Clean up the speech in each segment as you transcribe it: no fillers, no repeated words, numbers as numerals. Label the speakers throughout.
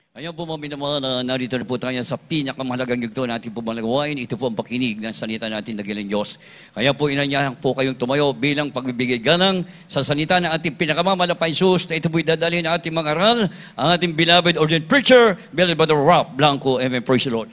Speaker 1: Ayan po mga minamahal, narito na po tayo sa pinakamahalagang yugto natin po malagawain. Ito po ang pakinig ng salita natin ng Giling Diyos. Kaya po inanyahan po kayong tumayo bilang pagbibigay ganang sa salita ng ating pinakamamalapay sus na ito po'y dadalhin ng ating mga aral, ang ating beloved ordained preacher, Beloved Brother Rob Blanco. Amen. Praise the Lord.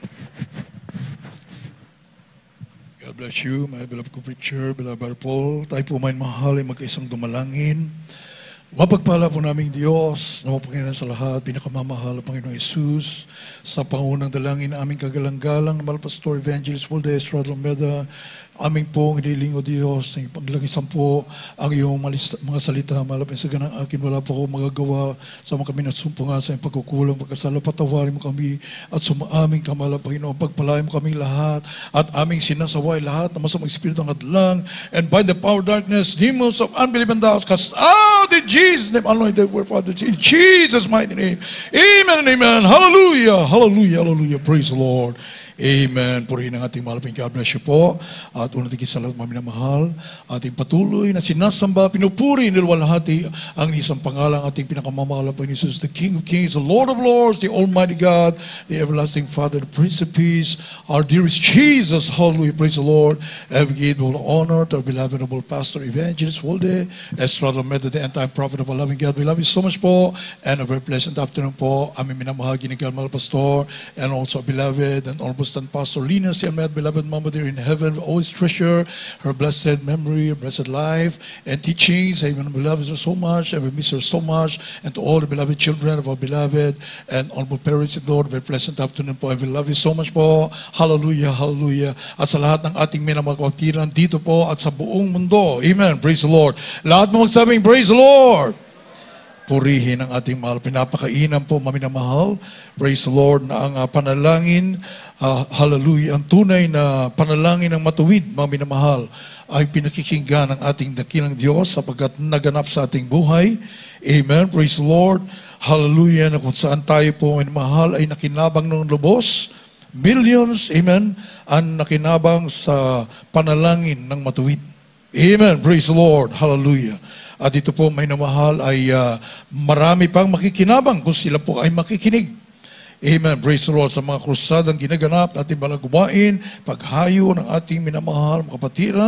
Speaker 2: God bless you, my beloved preacher, beloved Brother Paul. Tayo po may mahal ay magkaisang dumalangin. Mapagpala po naming Diyos, na Panginoon sa lahat, pinakamamahal ang Panginoong Jesus, sa pangunang dalangin na aming kagalang-galang na Pastor Evangelist Walde Estrada Almeda, aming pong iniling o Diyos, na ipaglangisan po ang iyong mga salita, malapit sa ganang akin, wala po ako magagawa, sa mga kami nasumpunga sa iyong pagkukulang, pagkasala, patawarin mo kami, at sumaaming kamala, Panginoon, pagpalain mo kaming lahat, at aming sinasaway lahat, na masamang espiritu ng hadlang, and by the power of darkness, demons of unbelief and doubt, cast out in Jesus' name, anointed word, Father, in Jesus' mighty name, amen and amen, hallelujah, hallelujah, hallelujah, praise the Lord. Amen. Purihin ang ating mahal. God bless you po. At unang tigil sa lahat mga minamahal. Ating patuloy na sinasamba, pinupuri, nilwalhati ang isang pangalang ating pinakamamahal po ni Jesus, the King of Kings, the Lord of Lords, the Almighty God, the everlasting Father, the Prince of Peace, our dearest Jesus. Hallelujah. Praise the Lord. Every give all honor to our beloved noble Pastor Evangelist Walde Estrada Almeda, the end-time prophet of our loving God. We love you so much po. And a very pleasant afternoon po. Aming minamahal, ginigal Pastor, and also beloved and almost and Pastor Lina Siamet, beloved Mama dear in heaven, always treasure her blessed memory, her blessed life, and teachings. Amen. We love her so much, and we miss her so much. And to all the beloved children of our beloved and honorable parents in Lord, very pleasant afternoon po. And we love you so much po. Hallelujah, hallelujah. At sa lahat ng ating minamagpagtiran dito po at sa buong mundo. Amen. Praise the Lord. Lahat mo magsabing, praise the Lord. Purihin ang ating mahal. Pinapakainan po, maminamahal. Praise the Lord na ang panalangin, hallelujah, ang tunay na panalangin ng matuwid, maminamahal, ay pinakikinggan ng ating dakilang Diyos sapagkat naganap sa ating buhay. Amen. Praise the Lord. Hallelujah, na kung saan tayo po, maminamahal, ay nakinabang ng lubos. Millions, amen, ang nakinabang sa panalangin ng matuwid. Amen. Praise the Lord. Hallelujah. At ito po may namahal ay marami pang makikinabang kung sila po ay makikinig. Amen. Praise the Lord. Sa mga krusadang ginaganap, ating balagawain, paghayo ng ating minamahal mga kapatiran,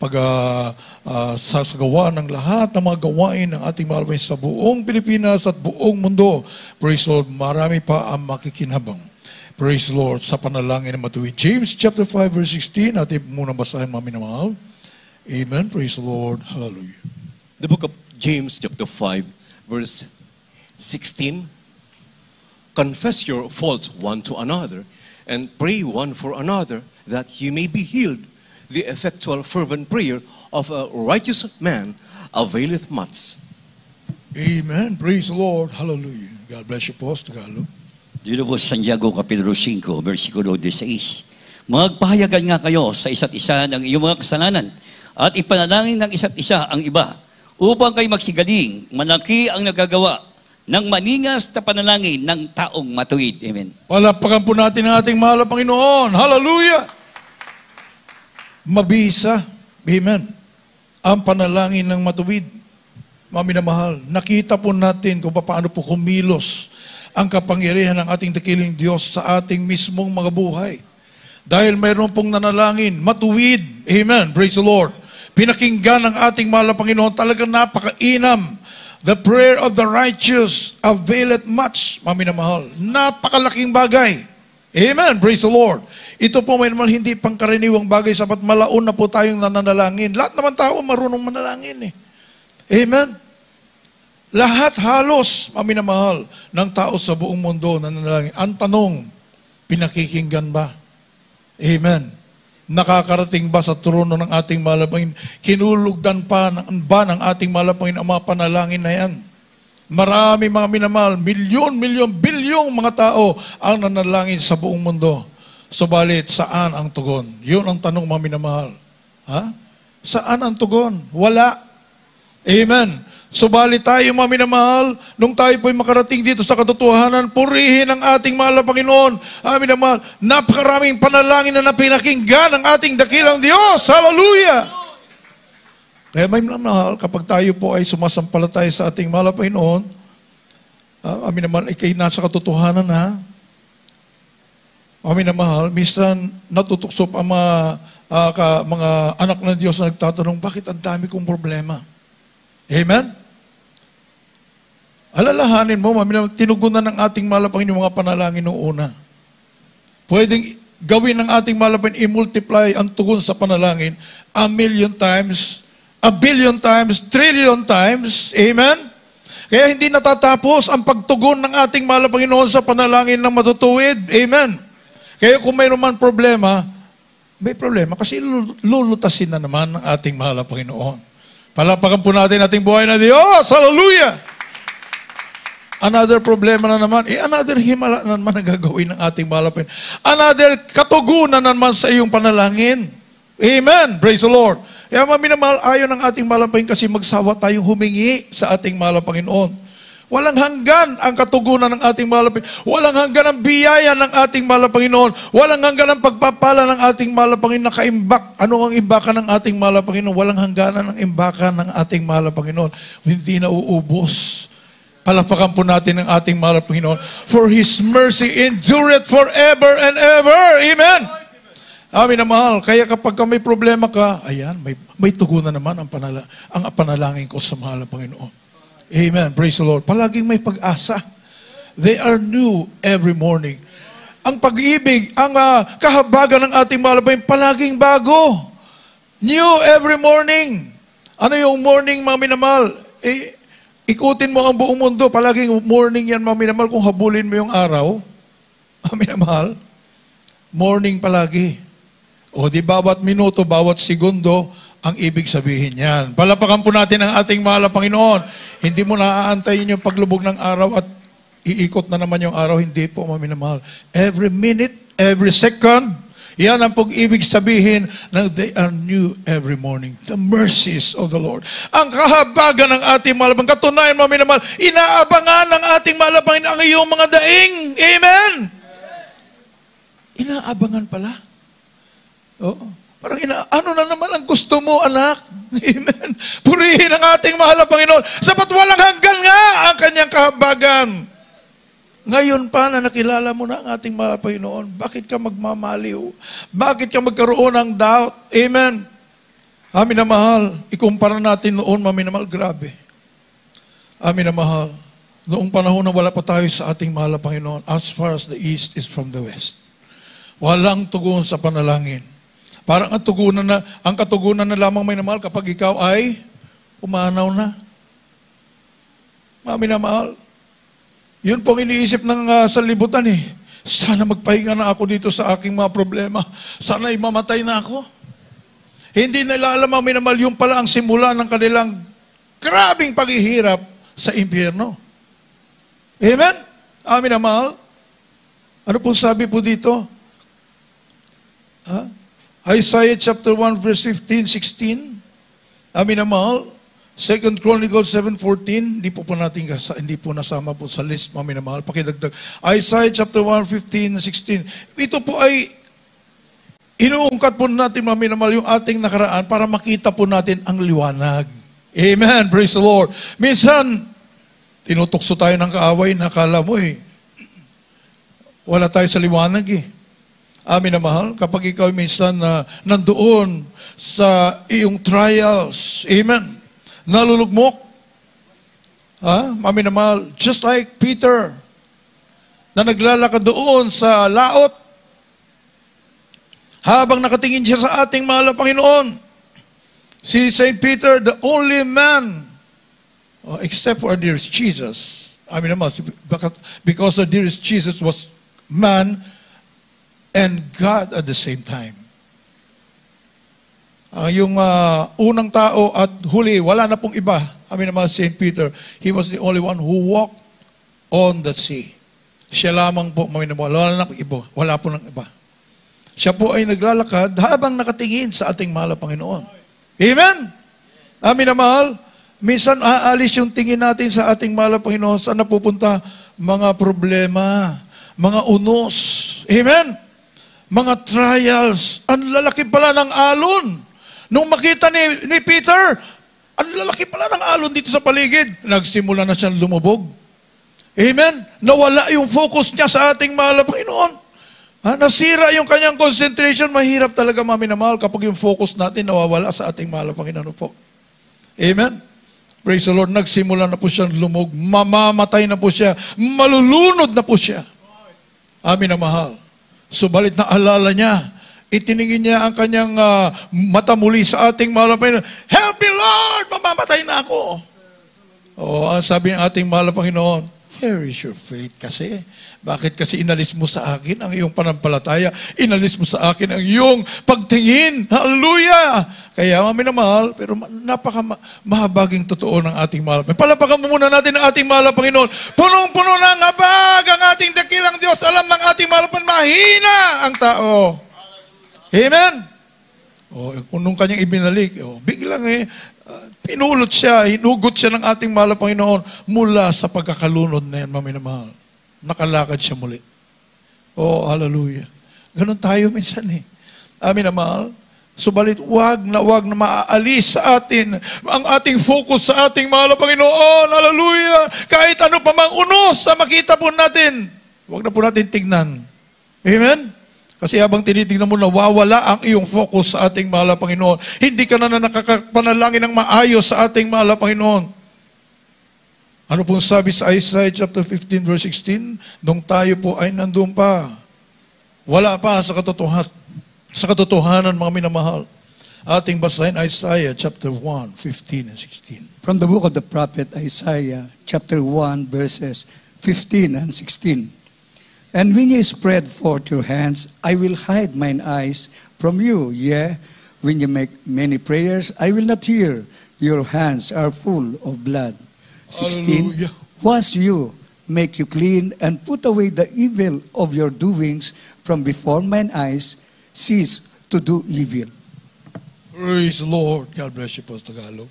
Speaker 2: sasagawa ng lahat ng mga gawain ng ating mahal sa buong Pilipinas at buong mundo. Praise the Lord. Marami pa ang makikinabang. Praise the Lord. Sa panalangin na matuwid. James chapter 5 verse 16. Ating muna basahin mga minamahal. Amen. Praise the Lord. Hallelujah.
Speaker 3: The book of James, chapter 5, verse 16. Confess your faults one to another, and pray one for another, that you may be healed. The effectual fervent prayer of a righteous man availeth much.
Speaker 2: Amen. Praise the Lord. Hallelujah. God bless you po, Tagalog.
Speaker 1: Dito po Santiago Kapitulo 5, versikulo 16. Magpahayagan nga kayo sa isa't isa ng iyong mga kasalanan, at ipanalangin ng isa't isa ang iba, upang kayo magsigaling. Malaki ang nagagawa ng maningas na panalangin ng taong matuwid. Amen.
Speaker 2: Palapakan po natin ang ating mahal na Panginoon. Hallelujah! Mabisa. Amen. Ang panalangin ng matuwid. Maminamahal. Nakita po natin kung paano po kumilos ang kapangyarihan ng ating dakilang Diyos sa ating mismong mga buhay. Dahil mayroon pong nanalangin, matuwid. Amen. Praise the Lord. Pinakinggan ng ating mahal na Panginoon, talagang napakainam. The prayer of the righteous availeth much, maminamahal. Napakalaking bagay. Amen. Praise the Lord. Ito po may naman hindi pangkaraniwang bagay, sapat malaon na po tayong nananalangin. Lahat naman tao marunong manalangin eh. Amen. Lahat halos, maminamahal, ng tao sa buong mundo nananalangin. Ang tanong, pinakikinggan ba? Amen. Nakakarating ba sa trono ng ating malapangin? Kinulugdan pa ng ating malapangin ang mga panalangin na yan? Marami mga minamahal, milyon, bilyong mga tao ang nanalangin sa buong mundo. Subalit, saan ang tugon? Yun ang tanong mga minamahal. Ha? Saan ang tugon? Wala. Amen. Subalit tayo mga minamahal, nung tayo po'y makarating dito sa katotohanan, purihin ang ating mahal na Panginoon. Amin naman, napakaraming panalangin na napinakinggan ng ating dakilang Diyos. Hallelujah! Kaya may minamahal, kapag tayo po ay sumasampalataya sa ating mahal na Panginoon, Amin naman, ikay nasa katotohanan ha. Amin na mahal, minsan natutuksop ang mga anak ng Diyos na nagtatanong, bakit ang dami kong problema? Amen? Alalahanin mo, tinugunan ng ating malapangin yung mga panalangin noong una. Pwedeng gawin ng ating malapangin, i-multiply ang tugon sa panalangin 1,000,000 times, 1,000,000,000 times, 1,000,000,000,000 times. Amen? Kaya hindi natatapos ang pagtugon ng ating malapangin sa panalangin ng matutuwid. Amen? Kaya kung mayroon man problema, may problema kasi lulutasin na naman ng ating mahal na Panginoon. Palapakan po natin ating buhay na Diyos. Hallelujah! Another problema na naman, another himala na naman ang gagawin ng ating mahal na Panginoon. Another katugunan na naman sa iyong panalangin. Amen! Praise the Lord! Kaya maminamahal, ayaw ng ating mahal na Panginoon kasi magsawa tayong humingi sa ating mahal na Panginoon. Walang hanggan ang katugunan ng ating mahal na Panginoon. Walang hanggan ang biyaya ng ating mahal na Panginoon. Walang hanggan ang pagpapala ng ating mahal na Panginoon na kaimbak. Ano ang imbakan ng ating mahal na Panginoon? Walang hangganan ang imbakan ng ating mahal na Panginoon. Hindi na uubos. Palapakan po natin ang ating mahal na Panginoon. For His mercy endureth forever and ever. Amen. Amin na mahal. Kaya kapag may problema ka, ayan, may tugunan naman ang panalangin ko sa mahal na Panginoon. Amen. Praise the Lord. Palaging may pag-asa. They are new every morning. Ang pag-ibig, ang kahabagan ng ating mahal na Panginoon, palaging bago. New every morning. Ano yung morning, mga minamahal? Ikutin mo ang buong mundo. Palaging morning yan, mga minamahal, kung habulin mo yung araw. Mga minamahal, morning palagi. O di bawat minuto, bawat segundo, ang ibig sabihin yan. Palapakan po natin ang ating mahal na Panginoon. Hindi mo naaantayin yung paglubog ng araw at iikot na naman yung araw. Hindi po, mga minamahal. Every minute, every second, yan ang pag-ibig sabihin na they are new every morning. The mercies of the Lord. Ang kahabagan ng ating mahal na Panginoon. Katunayan, mga minamahal, inaabangan ng ating mahal na Panginoon ang iyong mga daing. Amen! Inaabangan pala. Oo. Parang ano na naman ang gusto mo, anak? Amen. Purihin ang ating mahal na Panginoon. Sapat walang hanggan nga ang kanyang kahabagan. Ngayon pa na nakilala mo na ang ating mahal na Panginoon, bakit ka magmamaliw? Bakit ka magkaroon ng doubt? Amen. Amin na mahal. Ikumpara natin noon, amin na mahal, grabe. Amin na mahal. Noong panahon na wala pa tayo sa ating mahal na Panginoon, as far as the east is from the west. Walang tugon sa panalangin. Parang ang katugunan na lamang may namahal kapag ikaw ay umanaw na. Mami na mahal. Yun pong iniisip ng sanlibutan eh. Sana magpahinga na ako dito sa aking mga problema. Sana mamatay na ako. Hindi nila alam, mami na mahal, yung pala ang simula ng kanilang grabing paghihirap sa impyerno. Amen? Amin na mahal. Ano pong sabi po dito? Isaiah chapter 1 verse 15, 16. Amin na mahal. 2 Chronicles 7:14. Hindi po nasama po sa list, amin na mahal. Pakidagdag. Isaiah chapter 1, 15, 16. Ito po ay inuungkat po natin, amin na mahal, yung ating nakaraan para makita po natin ang liwanag. Amen. Praise the Lord. Minsan, tinutukso tayo ng kaaway na akala mo wala tayo sa liwanag Amin na mahal, kapag ikaw minsan nandoon sa iyong trials, amen, nalulugmok, amin na mahal, just like Peter, na naglalakad doon sa laot, habang nakatingin siya sa ating mahal na Panginoon, si St. Peter, the only man, except for our dearest Jesus, amin na mahal, because the dearest Jesus was man, and God at the same time. Yung unang tao at huli, wala na pong iba. Amin naman, St. Peter, he was the only one who walked on the sea. Siya lamang po, wala po ng iba. Siya po ay naglalakad habang nakatingin sa ating mahal na Panginoon. Amen? Amin na mahal. Minsan aalis yung tingin natin sa ating mahal na Panginoon. Saan napupunta? Mga problema, mga unos. Amen? Mga trials, ang lalaki pala ng alon. Nung makita ni Peter, ang lalaki pala ng alon dito sa paligid. Nagsimula na siyang lumubog. Amen? Nawala yung focus niya sa ating mahal na Panginoon. Nasira yung kanyang concentration. Mahirap talaga, maminamahal, kapag yung focus natin nawawala sa ating mahal na Panginoon po. Amen? Praise the Lord. Nagsimula na po siyang lumog. Mamamatay na po siya. Malulunod na po siya. Amin na mahal. Subalit na alala niya, itiningin niya ang kanyang mata muli sa ating mahal na Panginoon. Help me, Lord! Mamamatay na ako. Ang sabi ng ating mahal na Panginoon, where is your faith kasi? Bakit kasi inalis mo sa akin ang iyong panampalataya? Inalis mo sa akin ang iyong pagtingin. Hallelujah! Kaya minamahal, pero napaka-mahabaging totoo ng ating mahal. Palapakan mo muna natin ang ating mahal na Panginoon. Punong-puno ng habag ang ating dakilang Diyos. Alam ng ating mahal na mahina ang tao. Amen? Kung nung kanyang ibinalik, biglang pinulot siya, hinugot siya ng ating mahal na Panginoon mula sa pagkakalunod na yan, maminamahal. Nakalakad siya muli. Hallelujah. Ganon tayo minsan Amin na mahal. Subalit, wag na maaalis sa atin ang ating focus sa ating mahal na Panginoon. Hallelujah. Kahit ano pa mang unos sa makita po natin, wag na po natin tignan. Amen? Kasi habang tinitingnan mo, nawawala ang iyong focus sa ating mahal na Panginoon. Hindi ka na nakakapanalangin ng maayos sa ating mahal na Panginoon. Ano pong sabi sa Isaiah chapter 15 verse 16? Nung tayo po ay nandun pa. Wala pa sa katotohanan, mga minamahal. Ating basahin Isaiah chapter 1, 15 and 16.
Speaker 4: From the book of the prophet Isaiah, chapter 1, verses 15 and 16. And when you spread forth your hands, I will hide mine eyes from you. Yea, when you make many prayers, I will not hear. Your hands are full of blood. 16.
Speaker 2: Hallelujah.
Speaker 4: Wash you, make you clean, and put away the evil of your doings from before mine eyes. Cease to do evil.
Speaker 2: Praise the Lord. God bless you, Pastor Tagalog.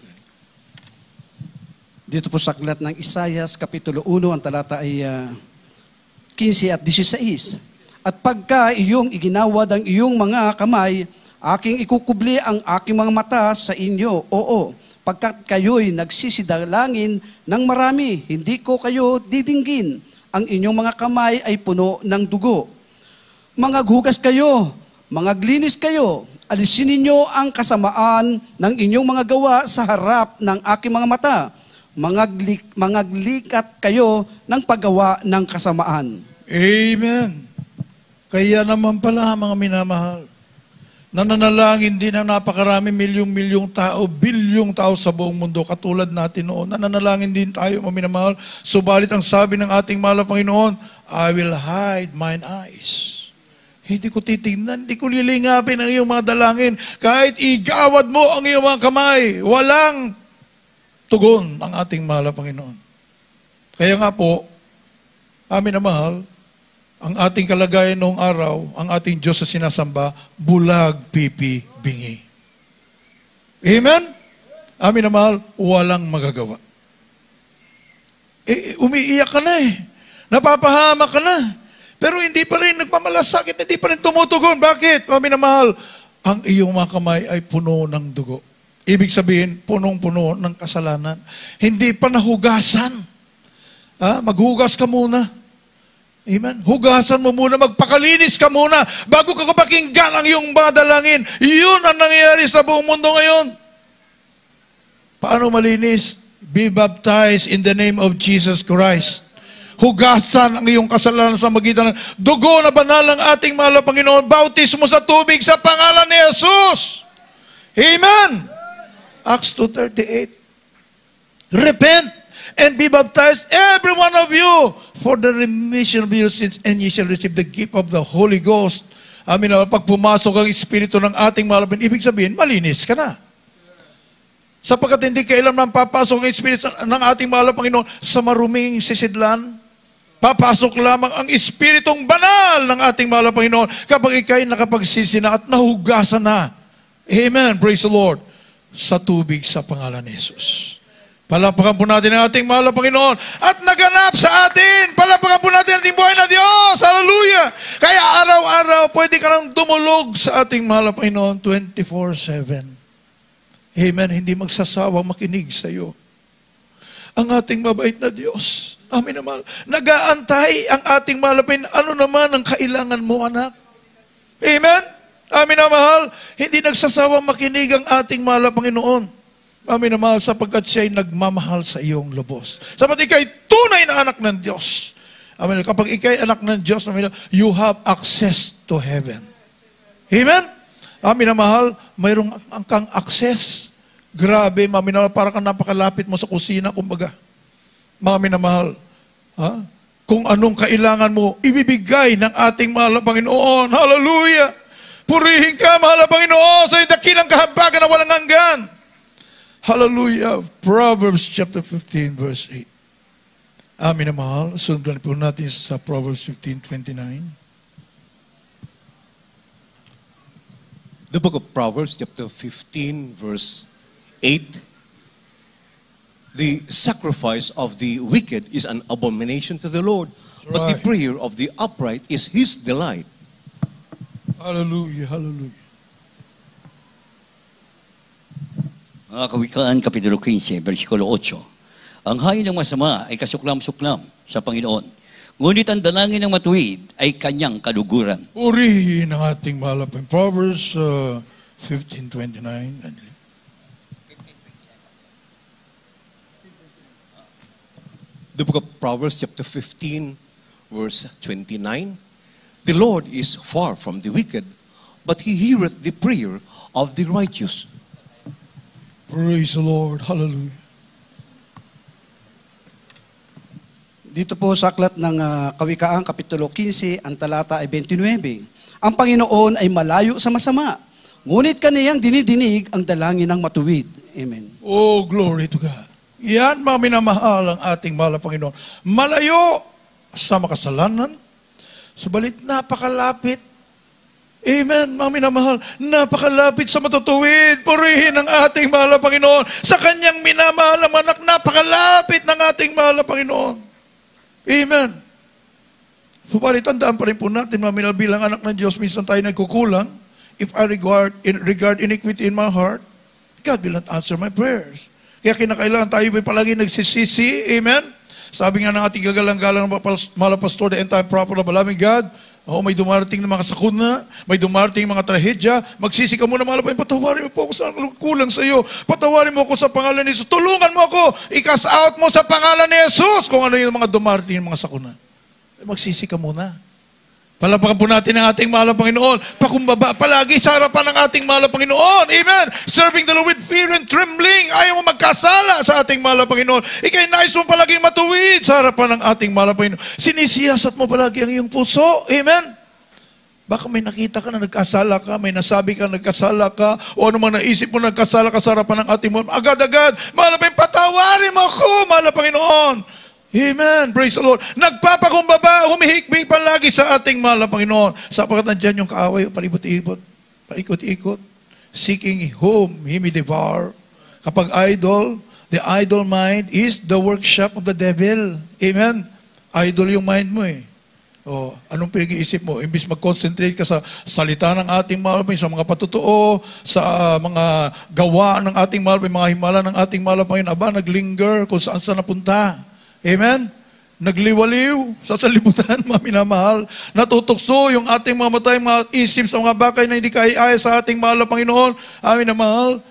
Speaker 5: Dito po sa aklat ng Isaias, Kapitulo 1, ang talata ay 15 at 16. At pagka iyong iginawad ang iyong mga kamay, aking ikukubli ang aking mga mata sa inyo. Oo, pagkat kayo'y nagsisidalangin ng marami, hindi ko kayo didinggin. Ang inyong mga kamay ay puno ng dugo. Mangaghugas kayo, mangaglinis kayo, alisin ninyo ang kasamaan ng inyong mga gawa sa harap ng aking mga mata. Mangaglikat kayo ng paggawa ng kasamaan.
Speaker 2: Amen. Kaya naman pala, mga minamahal, nananalangin din ang napakarami milyong-milyong tao, bilyong tao sa buong mundo, katulad natin noon. Nananalangin din tayo, mga minamahal. Subalit ang sabi ng ating mahal na Panginoon, I will hide mine eyes. Hindi ko titingnan, hindi ko lilingapin ang iyong mga dalangin. Kahit igawad mo ang iyong mga kamay, walang tugon ang ating mahal na Panginoon. Kaya nga po, amin na mahal, ang ating kalagayan noong araw, ang ating Diyos sa sinasamba, bulag, pipi, bingi. Amen? Amin na mahal, walang magagawa. Umiiyak ka na Napapahama ka na. Pero hindi pa rin nagmamalasakit, hindi pa rin tumutugon. Bakit? Amin na mahal, ang iyong mga kamay ay puno ng dugo. Ibig sabihin, punong-puno ng kasalanan. Hindi pa nahugasan. Maghugas ka muna. Amen? Hugasan mo muna, magpakalinis ka muna bago ka kapakinggan ang iyong mga dalangin. Iyon ang nangyayari sa buong mundo ngayon. Paano malinis? Be baptized in the name of Jesus Christ. Hugasan ang iyong kasalanan sa magitan ng dugo na banal ng ating mahal na Panginoon. Bautismo sa tubig sa pangalan ni Jesus. Amen. Acts 2:38. Repent and be baptized, every one of you, for the remission of your sins, and ye shall receive the gift of the Holy Ghost. Amin na, pag pumasok ang Espiritu ng ating mahal na Panginoon, ibig sabihin, malinis ka na. Sapagkat hindi kailan nang papasok ang Espiritu ng ating mahal na Panginoon sa maruming sisidlan. Papasok lamang ang Espiritong banal ng ating mahal na Panginoon kapag ikaw'y nakapagsisi na at nahugasan na. Amen. Praise the Lord. Sa tubig sa pangalan ni Jesus. Palapakan po natin ang ating mahal na Panginoon at naganap sa atin. Palapakan po natin ang ating buhay na Diyos. Hallelujah. Kaya araw-araw pwede ka nang dumulog sa ating mahal na Panginoon 24/7. Amen. Hindi magsasawang makinig sa iyo. ang ating mabait na Diyos. Amin na mahal. Nag-aantay ang ating mahal na Panginoon. Ano naman ang kailangan mo, anak? Amen? Amin na mahal. Hindi nagsasawang makinig ang ating mahal na Panginoon. Amin na mahal, sapagkat siya'y nagmamahal sa iyong lubos. Sapat ika'y tunay na anak ng Diyos. Amin. Kapag ika'y anak ng Diyos, amin, you have access to heaven. Amen? Amin na mahal, mayroong kang access. Grabe, amin na mahal, parang kang napakalapit mo sa kusina, kumbaga. Amin na mahal, ha? Kung anong kailangan mo, ibibigay ng ating mahal na Panginoon. Hallelujah! Purihin ka, mahal na Panginoon, sa dakilang kahabagan na walang hanggan. Hallelujah! Proverbs chapter 15, verse 8. Amin na mahal. Sundan po natin sa Proverbs 15:29.
Speaker 3: The book of Proverbs, chapter 15, verse 8. The sacrifice of the wicked is an abomination to the Lord, but the
Speaker 2: right.
Speaker 3: prayer of the upright is His delight.
Speaker 2: Hallelujah, hallelujah.
Speaker 1: Mga Kawikaan, Kapitulo 15, versikulo 8. Ang hayo ng masama ay kasuklam-suklam sa Panginoon. Ngunit ang dalangin ng matuwid ay kanyang kaluguran.
Speaker 2: Purihin ang ating mahal na Panginoon. Proverbs 15:29.
Speaker 3: The book of Proverbs, chapter 15, verse 29. The Lord is far from the wicked, but He heareth the prayer of the righteous.
Speaker 2: Praise the Lord. Hallelujah.
Speaker 5: Dito po sa aklat ng Kawikaan, Kapitulo 15, ang talata ay 29. Ang Panginoon ay malayo sa masama, ngunit kaniyang dinidinig ang dalangin ng matuwid. Amen.
Speaker 2: Oh, glory to God. Yan, mga minamahal ang ating mahal na Panginoon. Malayo sa makasalanan, subalit napakalapit. Amen, mga minamahal. Napakalapit sa matutuwid. Purihin ang ating mahal na Panginoon. Sa kanyang minamahal na anak, napakalapit ng ating mahal na Panginoon. Amen. Subalit, tandaan pa rin po natin, mga minamahal, bilang anak ng Diyos, minsan tayo nagkukulang. If I regard iniquity in my heart, God will not answer my prayers. Kaya kinakailangan tayo palagi nagsisisi. Amen? Sabi nga ng ating gagalang-galang mahal na pastor, the entire prophet of loving God, may dumarating na mga sakuna, may dumarating mga trahedya, magsisi ka muna, mahal na Panginoon, patawarin mo po ako sa kulang sa iyo. Patawarin mo ako sa pangalan ni Jesus. Tulungan mo ako. I-cast out mo sa pangalan ni Jesus kung ano yung mga dumarating mga sakuna. Magsisi ka muna. Palapakan po natin ang ating mahal na Panginoon. Pakumbaba palagi sa harapan ng ating mahal na Panginoon. Amen. Serving the Lord with fear and trembling. Ayaw mo magkasala sa ating mahal na Panginoon. Ika'y nais mo palagi matuwid sa harapan ng ating mahal na Panginoon. Sinisiyasat mo palagi ang iyong puso. Amen. Baka may nakita ka na nagkasala ka, may nasabi ka nagkasala ka, o ano man naisip mo nagkasala ka sa harapan ng ating mahal. Agad-agad, mahal na Panginoon, patawarin mo ako, mahal na Panginoon. Amen. Praise the Lord. Nagpapakumbaba, humihikbi palagi sa ating mahal na Panginoon. Sapagkat nandyan yung kaaway, palibot-ibot, paikot-ikot, seeking whom he may devour. Kapag idol, the idol mind is the workshop of the devil. Amen. Idol yung mind mo eh. O, anong pinag-iisip mo? Imbis mag-concentrate ka sa salita ng ating mahal, sa mga patutuo, sa mga gawa ng ating mahal, mga himala ng ating mahal, aba, naglinger kung saan napunta. Amen? Nagliwaliw sa salibutan, mga minamahal. Natutukso yung ating mga matay, mga isip sa mga bagay na hindi kaya sa ating mahal na Panginoon. Amin na mahal.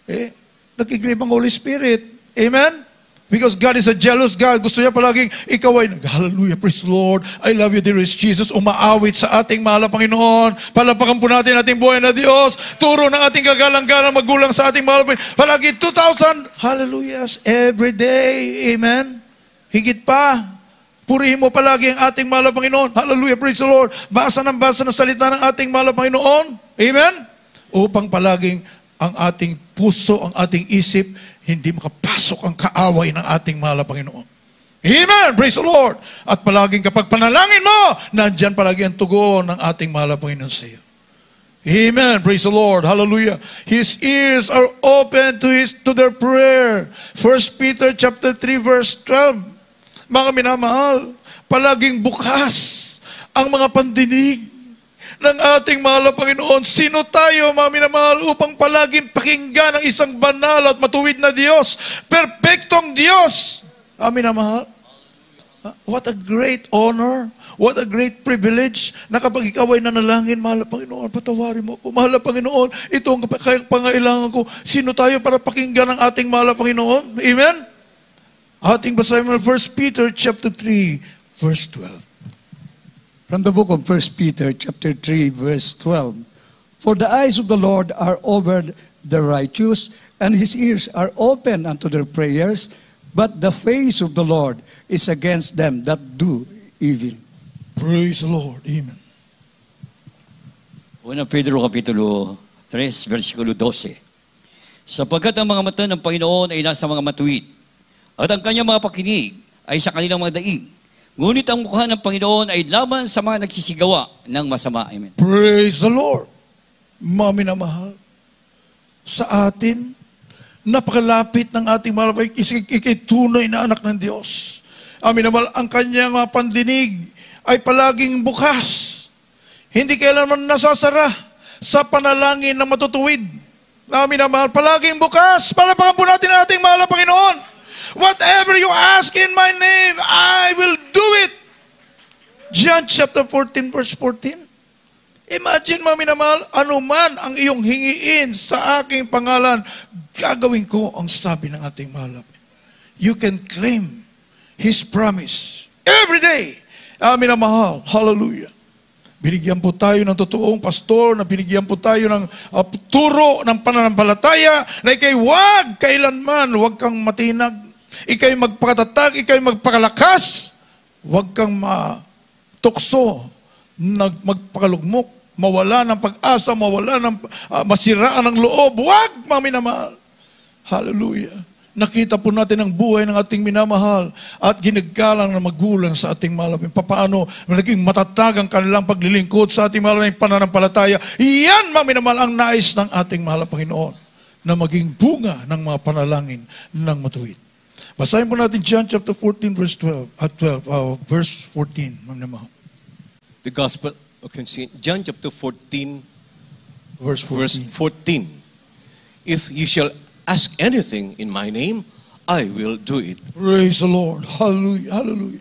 Speaker 2: Nakikinig ang Holy Spirit. Amen? Because God is a jealous God. Gusto niya palaging ikaw ay, hallelujah, praise the Lord. I love you, dearest Jesus. Umaawit sa ating mahal na Panginoon. Palapakan po natin ating buhay na Diyos. Turo ng ating kagalang-galang magulang sa ating mahal na Panginoon. Palagi 2,000 hallelujahs every day. Amen? Higit pa, purihin mo palagi ang ating mahal na Panginoon. Hallelujah, praise the Lord. Basa ng salita ng ating mahal na Panginoon. Amen? Upang palaging ang ating puso, ang ating isip, hindi makapasok ang kaaway ng ating mahal na Panginoon. Amen, praise the Lord. At palaging kapag panalangin mo, nandyan palagi ang tugon ng ating mahal na Panginoon sa iyo. Amen. Praise the Lord. Hallelujah. His ears are open to their prayer. 1 Peter chapter 3 verse 12. Mga minamahal, palaging bukas ang mga pandinig ng ating mahal na Panginoon. Sino tayo, mga minamahal, upang palaging pakinggan ang isang banal at matuwid na Diyos? Perpektong Diyos. Amin na mahal. What a great honor, what a great privilege na kapag ikaw ay nanalangin, mahal na Panginoon, patawarin mo ako. Mahal na Panginoon, ito ang pangailangan ko. Sino tayo para pakinggan ang ating mahal na Panginoon? Amen? Ating basahin mo 1 Peter chapter 3, verse 12.
Speaker 4: From the book of 1 Peter chapter 3, verse 12. For the eyes of the Lord are over the righteous, and his ears are open unto their prayers, but the face of the Lord is against them that do evil.
Speaker 2: Praise the Lord. Amen.
Speaker 1: Una Pedro Kapitulo 3, versikulo 12. Sapagkat ang mga mata ng Panginoon ay nasa mga matuwid, at ang kanyang mga pakinig ay sa kanilang mga daig. Ngunit ang mukha ng Panginoon ay laban sa mga nagsisigawa ng masama. Amen.
Speaker 2: Praise the Lord. Mami na mahal. Sa atin, napakalapit ng ating mahal na ikitunay na anak ng Diyos. Amin naman, ang kanyang mga pandinig ay palaging bukas. Hindi kailanman nasasara sa panalangin na matutuwid. Amin naman, palaging bukas. Palapakan po natin ang ating mahal na Panginoon. Whatever you ask in my name, I will do it. John chapter 14, verse 14. Imagine, mami na mahal, anuman ang iyong hingiin sa aking pangalan, gagawin ko ang sabi ng ating mahal. You can claim His promise every day. Amin na mahal. Hallelujah. Binigyan po tayo ng totoong pastor, na binigyan po tayo ng turo ng pananampalataya, na ikay wag kailanman, wag kang matinag, ikay magpakatatag, ikay magpakalakas, wag kang matukso, magpakalugmok, mawala ng pag-asa, mawala ng masiraan ng loob. Wag, mami na mahal. Hallelujah. Nakita po natin ang buhay ng ating minamahal at ginagalang na magulang sa ating mahal. Paano naging matatag ang kanilang paglilingkod sa ating mahal ng pananampalataya. Iyan, mami na mahal, ang nais ng ating mahal na Panginoon na maging bunga ng mga panalangin ng matuwid. Basahin po natin John chapter 14, verse 12, verse 14, mami na mahal.
Speaker 3: The Gospel, okay, John chapter 14,
Speaker 2: Verse 14.
Speaker 3: 14. If you shall ask anything in my name, I will do it.
Speaker 2: Praise the Lord. Hallelujah. Hallelujah.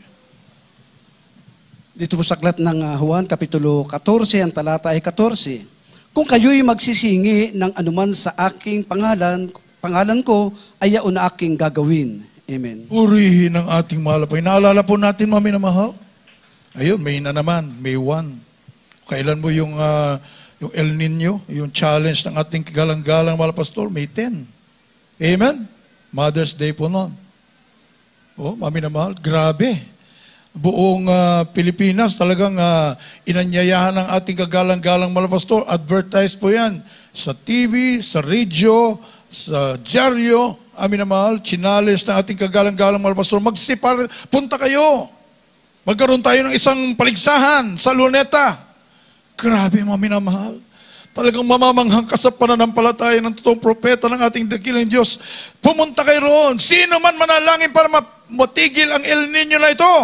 Speaker 5: Dito po sa aklat ng Juan, Kapitulo 14, ang talata ay 14. Kung kayo'y magsisingi ng anuman sa aking pangalan ko, ay yaon na aking gagawin. Amen.
Speaker 2: Purihin ang ating mahal. Naalala po natin, mami na mahal. Ayun, May na naman, May 1. Kailan mo yung El Nino, yung challenge ng ating kagalang-galang mahal pastor, May 10. Amen? Mother's Day po noon. Oh, mami na mahal, grabe. Buong Pilipinas talagang inanyayahan ng ating kagalang-galang mahal pastor. Advertise po yan sa TV, sa radio, sa dyaryo. Amin na mahal, challenge ng ating kagalang-galang mahal pastor. Magsipar, punta kayo. Magkaroon tayo ng isang paligsahan sa Luneta. Grabe, mami na mahal. Talagang mamamanghang ka sa pananampalataya ng totoong propeta ng ating dakilang Diyos. Pumunta kayo roon. Sino man manalangin para matigil ang El Nino na ito.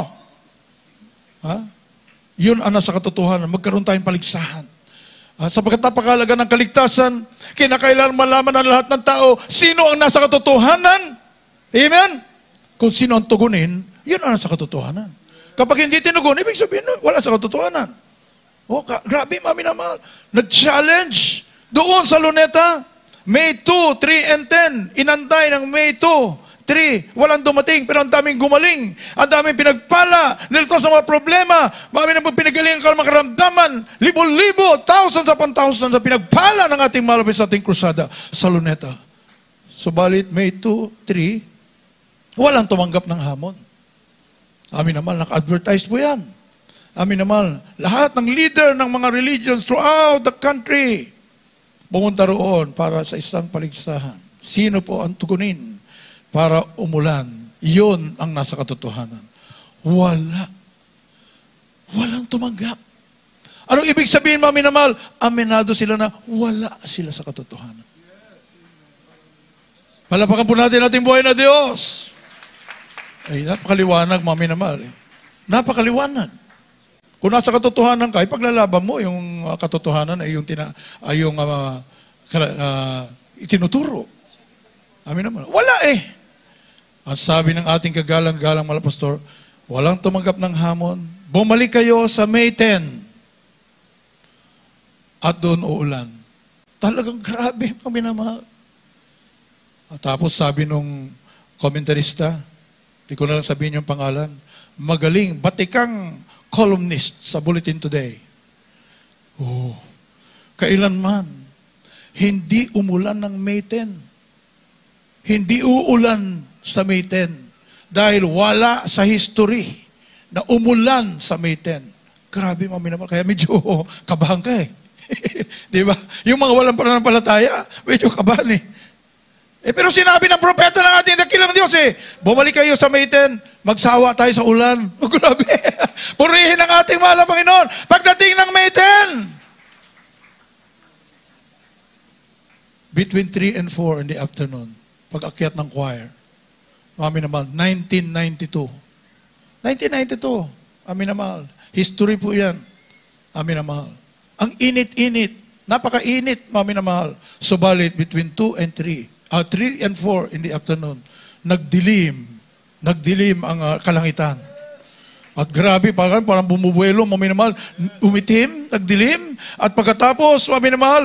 Speaker 2: Ha? Yun ang nasa katotohanan. Magkaroon tayong paligsahan. Sapagkat napakahalaga ng kaligtasan, kinakailangan malaman ng lahat ng tao, sino ang nasa katotohanan. Amen? Kung sino ang tugunin, yun ang nasa katotohanan. Kapag hindi tinugon, ibig sabihin, wala sa katotohanan. Oh, grabe, mami na mahal. Nag-challenge doon sa Luneta. May 2, 3, and 10. Inantay ng May 2, 3. Walang dumating, pero ang daming gumaling. Ang daming pinagpala. Nilito sa mga problema. Mami na pinagaling ang kalamang karamdaman. Libo-libo, thousands upon thousands na pinagpala ng ating malapit sa ating krusada sa Luneta. Subalit, May 2, 3, walang tumanggap ng hamon. Amin naman, naka-advertise po yan. Amin naman, lahat ng leader ng mga religions throughout the country pumunta roon para sa isang paligsahan. Sino po ang tugunin para umulan? Yun ang nasa katotohanan. Wala. Walang tumanggap. Anong ibig sabihin, mami na mahal? Aminado sila na wala sila sa katotohanan. Palapakan po natin ating buhay na Diyos. Ay, napakaliwanag, mami na mahal. Napakaliwanag. Kung nasa katotohanan ka, ipaglalaban mo yung katotohanan ay yung, itinuturo. Amin naman. Wala eh. Ang sabi ng ating kagalang-galang malapastor, walang tumanggap ng hamon. Bumalik kayo sa May 10. At doon uulan. Talagang grabe, mga minamahal. At tapos sabi nung komentarista, di ko na lang sabihin yung pangalan, magaling, batikang columnist sa Bulletin Today. Oh, kailanman, hindi umulan ng May 10. Hindi uulan sa May 10. Dahil wala sa history na umulan sa May 10. Grabe, mga minamahal. Kaya medyo kabahan ka eh. Di ba? Yung mga walang pananampalataya, medyo kabahan eh. Pero sinabi ng propeta ng ating dakilang Diyos bumalik kayo sa May 10, magsawa tayo sa ulan. Oh, grabe. Purihin ang ating mahal na Panginoon. Pagdating ng May 10, between 3 and 4 in the afternoon, pag-akyat ng choir, mami naman, 1992. 1992, mami naman, history po yan, mami naman. Ang init-init, napaka-init, mami na mahal. Subalit, between 2 and 3 and 4 in the afternoon, nagdilim ang kalangitan. At grabe, parang bumubuelo, mami na mahal, umitim, nagdilim, at pagkatapos, mami na mahal,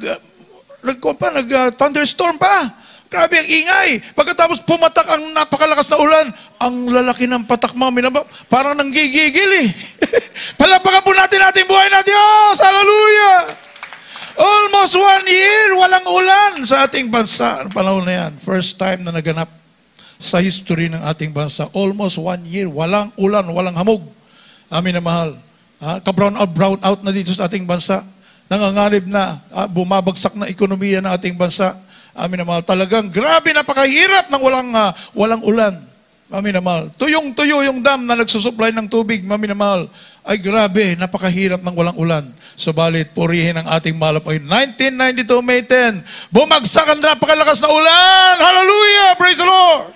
Speaker 2: thunderstorm pa. Grabe ang ingay. Pagkatapos pumatak ang napakalakas na ulan, ang lalaki ng patak, mami na mahal, parang nanggigigil Palapakan po natin ating buhay na Diyos. Hallelujah! Almost 1 year, walang ulan sa ating bansa. Ang panahon na yan, first time na naganap sa history ng ating bansa. Almost 1 year, walang ulan, walang hamog. Amin na mahal. Ka-brown out na dito sa ating bansa. Nanganganib na, bumabagsak na ekonomiya ng ating bansa. Amin na mahal. Talagang grabe, napakahirap ng walang ulan. Mami na mahal. Tuyong-tuyo yung dam na nagsusupply ng tubig, mami na mahal. Ay grabe, napakahirap ng walang ulan. Subalit, purihin ang ating mahal na Panginoon. 1992, May 10, bumagsak ang napakalakas na ulan. Hallelujah! Praise the Lord!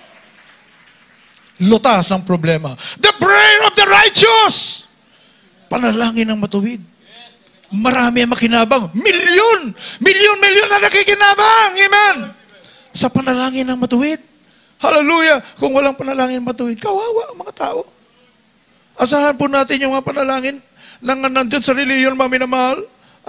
Speaker 2: Lutas ang problema. The prayer of the righteous! Panalangin ng matuwid. Marami ang makinabang. Milyon na nakikinabang. Amen! Sa panalangin ng matuwid. Hallelujah! Kung walang panalangin matuwid, kawawa ang mga tao. Asahan po natin yung mga panalangin nandun sa reliyon, mami na mahal.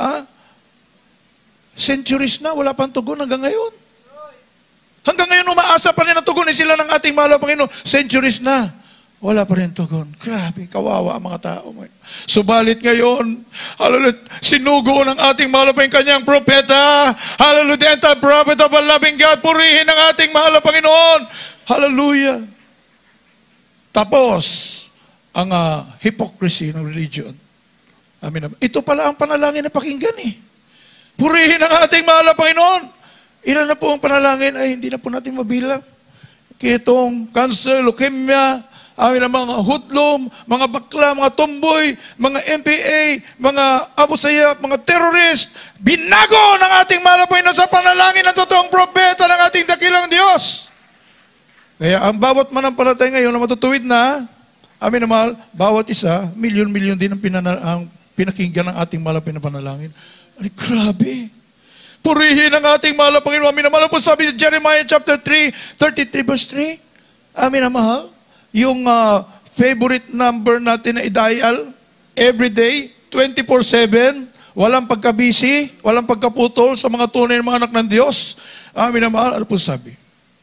Speaker 2: Centuries na, wala pang tugon hanggang ngayon. Hanggang ngayon, umaasa pa rin na tugunin sila ng ating mahal na Panginoon. Centuries na, wala pa rin tugon. Grabe, kawawa ang mga tao. Subalit ngayon, hallelujah, sinugo ng ating mahal na Panginoon kanyang propeta. Hallelujah, the prophet of a loving God. Purihin ang ating mahal na Panginoon. Hallelujah. Tapos, ang hypocrisy ng religion. Amin. Ito pala ang panalangin na pakinggan Purihin ang ating mahal na Panginoon. Ilan na po ang panalangin ay hindi na po natin mabilang. Kitong, cancer, leukemia, amin ang mga hudlom, mga bakla, mga tomboy, mga MPA, mga abusaya, mga terrorist, binago ng ating mahal na Panginoon sa panalangin ng totoong propeta ng ating dakilang Diyos. Kaya ang bawat manampalataya ngayon na matutuwid na, amin na mahal, bawat isa, milyon-milyon din ang pinakinggan ng ating mahal na pinapanalangin. Ay, grabe. Purihin ang ating mahal na Panginoon. Amin na mahal po sabi sa Jeremiah chapter 3, 33 verse 3. Amin na mahal. Yung favorite number natin na i-dial every day, 24/7, walang pagkabisi, walang pagkaputol sa mga tunay ng mga anak ng Diyos. Amin na mahal. Ano po sabi?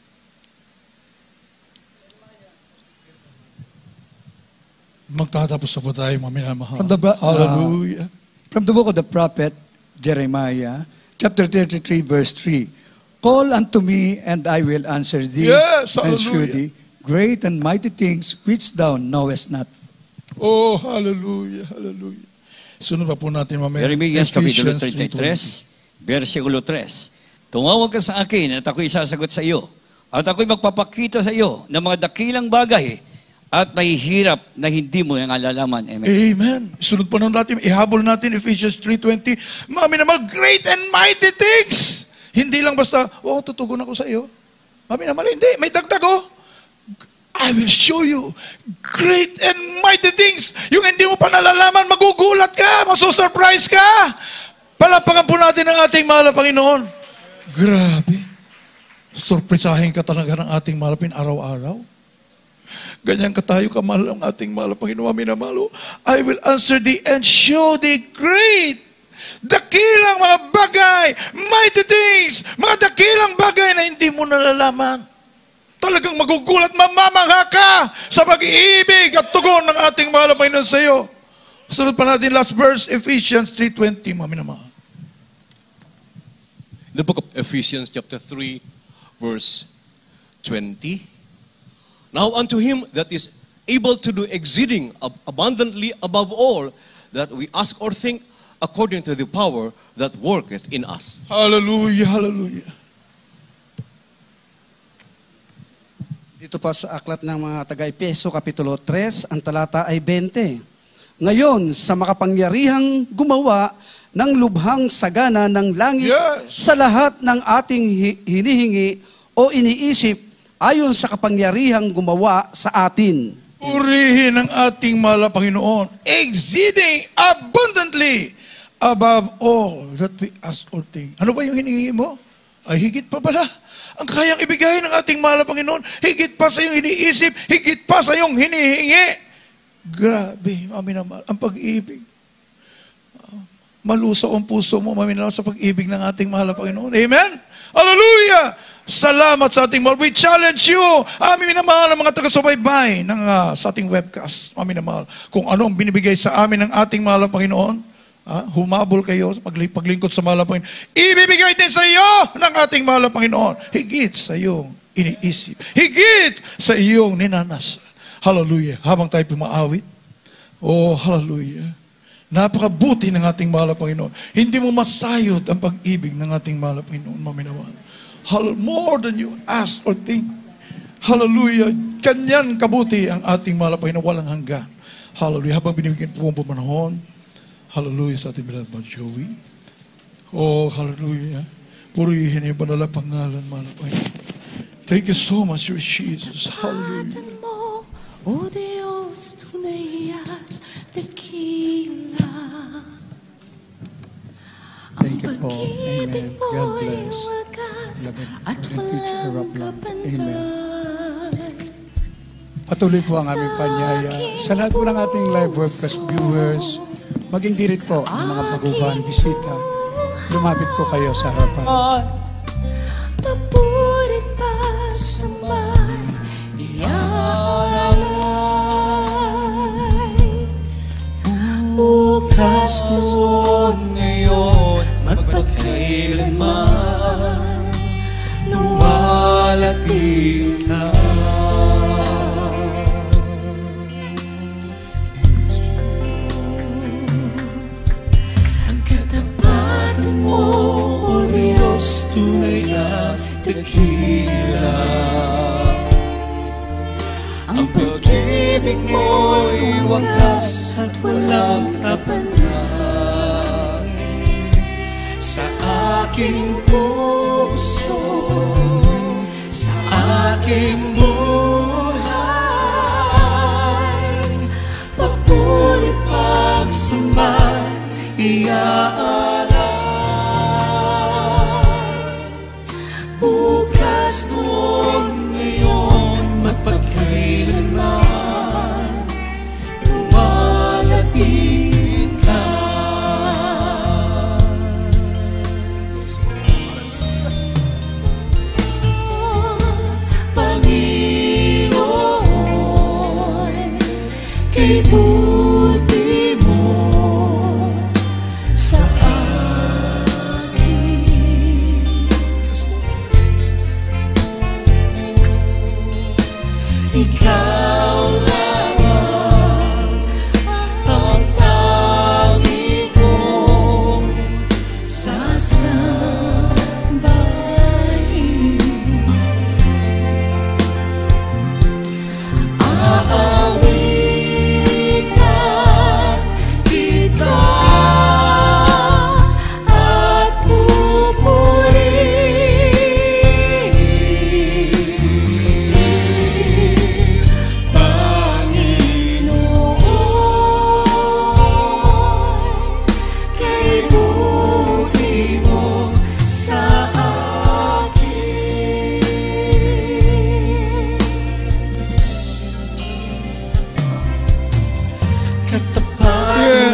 Speaker 2: Magtatapos na po tayo, mami na mahal. Hallelujah.
Speaker 4: From the book of the prophet Jeremiah, chapter 33, verse 3. Call unto me, and I will answer thee,
Speaker 2: Yes,
Speaker 4: and
Speaker 2: hallelujah.
Speaker 4: shew thee great and mighty things which thou knowest not.
Speaker 2: Oh, hallelujah, hallelujah. Sunod pa po natin mamaya.
Speaker 1: Jeremias Kapitulo
Speaker 2: Ephesians
Speaker 1: 33, versikulo 3. Tumawag ka sa akin at ako'y sasagot sa iyo. At ako'y magpapakita sa iyo ng mga dakilang bagay at mahihirap na hindi mo nang alalaman. Amen.
Speaker 2: Amen. Sunod pa natin, ihabol natin Ephesians 3:20. Mami naman, great and mighty things. Hindi lang basta, tutugon ako sa iyo. Mami naman, hindi. May dagdag I will show you great and mighty things. Yung hindi mo pa nalalaman, magugulat ka, masusurprise ka. Palapakan po natin ang ating mahal na Panginoon. Grabe. Surprisahin ka talaga ng ating malapin araw-araw. Ganyan ka tayo kamahal ang ating mahal na Panginoon, minamalo. I will answer thee and show thee great, dakilang mga bagay, mighty things, mga dakilang bagay na hindi mo nalalaman. Talagang magugulat, mamamangha ka sa pag-iibig at tugon ng ating mahal na Panginoon sa iyo. Sunod pa natin last verse, Ephesians 3:20, mga minamahal.
Speaker 3: The book of Ephesians chapter 3, verse 20. Now unto him that is able to do exceeding abundantly above all that we ask or think, according to the power that worketh in us.
Speaker 2: Hallelujah, hallelujah.
Speaker 5: Dito pa sa aklat ng mga taga-Efeso, Kapitulo 3, ang talata ay 20. Ngayon, sa makapangyarihang gumawa ng lubhang sagana ng langit sa lahat ng ating hinihingi o iniisip ayon sa kapangyarihang gumawa sa atin.
Speaker 2: Purihin ang ating mahal na Panginoon, exceeding abundantly above all that we ask or think. Ano ba yung hinihingi mo? Ay higit pa pala. Ang kayang ibigay ng ating mahal na Panginoon, higit pa sa iyong iniisip, higit pa sa iyong hinihingi. Grabe, maminamahal, ang pag-ibig. Malusaw ang puso mo, maminamahal, sa pag-ibig ng ating mahal na Panginoon. Amen? Hallelujah! Salamat sa ating mahal. We challenge you, aming minamahal ang mga taga-subaybay ng sa ating webcast. Aming minamahal. Kung anong binibigay sa amin ng ating mahal na Panginoon, humabol kayo sa paglingkod sa mahal na Panginoon. Ibibigay din sa iyo ng ating mahal na Panginoon. Higit sa iyong iniisip. Higit sa iyong ninanasa. Hallelujah. Habang tayo pumaawit. Oh, hallelujah. Napakabuti ng ating mahal na Panginoon. Hindi mo masayod ang pag-ibig ng ating mahal na Panginoon, maminamahal. More than you ask or think. Hallelujah. Kanyan kabuti ang ating mahal na Panginoon, walang hanggan. Hallelujah. Habang binibigyan po ang pumanahon, hallelujah sa ating bilad mo, Joey. Oh, hallelujah. Purihin ang banal na pangalan, mahal na Panginoon. Thank you so much, Lord Jesus. Hallelujah.
Speaker 6: O Diyos, tunay at dakila.
Speaker 4: Thank you po. Amen. God bless.
Speaker 6: At walang kapantay.
Speaker 4: Patuloy po ang aming panyaya. Sa lahat po ng ating live webcast viewers, maging dirit po ng mga baguhan, bisita, lumapit po kayo sa harapan.
Speaker 6: Papurit pa sa may iaalay. Bukas noon ngayon, magpagkailanman, lumalati ka. Ang katapatan mo, O Diyos, tunay at dakila. Ang pag-ibig mo'y wagas at walang kapantay. Sa aking puso, sa aking buhay, papulit pagsambay, iaalay. Bukas noon ngayon, magpagkailanman, lumalatin ka. Panginoon, kay buti mo sa akin. Ikaw lamang ang tanging kong sasambahin. Aawitan kita at pupurihin.